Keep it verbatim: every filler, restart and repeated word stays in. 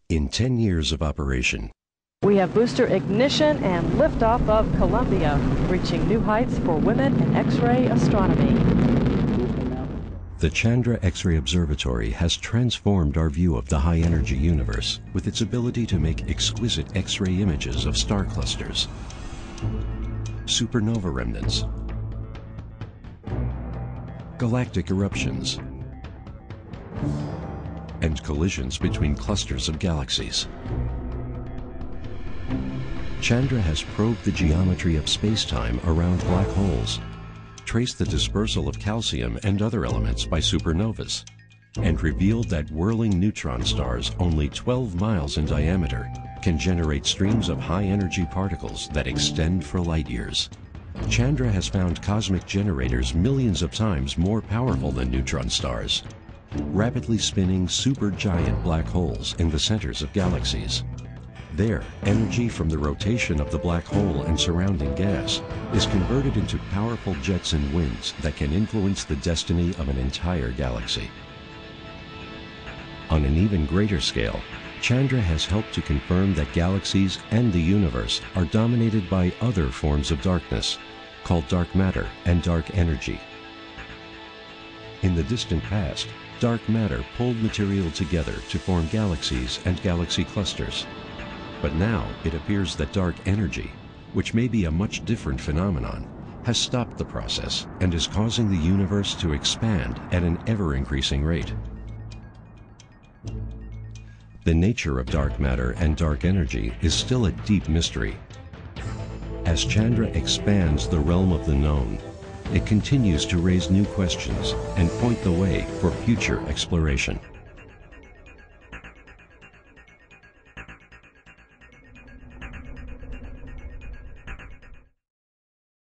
In ten years of operation, We have booster ignition and liftoff of Columbia, reaching new heights for women in X-ray astronomy. the Chandra X-ray Observatory has transformed our view of the high-energy universe with its ability to make exquisite X-ray images of star clusters, supernova remnants, galactic eruptions, and collisions between clusters of galaxies. Chandra has probed the geometry of space-time around black holes, traced the dispersal of calcium and other elements by supernovas, and revealed that whirling neutron stars only twelve miles in diameter can generate streams of high-energy particles that extend for light years. Chandra has found cosmic generators millions of times more powerful than neutron stars, rapidly spinning supergiant black holes in the centers of galaxies. There, energy from the rotation of the black hole and surrounding gas is converted into powerful jets and winds that can influence the destiny of an entire galaxy. On an even greater scale, Chandra has helped to confirm that galaxies and the universe are dominated by other forms of darkness, called dark matter and dark energy. In the distant past, dark matter pulled material together to form galaxies and galaxy clusters. But now it appears that dark energy, which may be a much different phenomenon, has stopped the process and is causing the universe to expand at an ever-increasing rate. The nature of dark matter and dark energy is still a deep mystery. As Chandra expands the realm of the known, it continues to raise new questions and point the way for future exploration.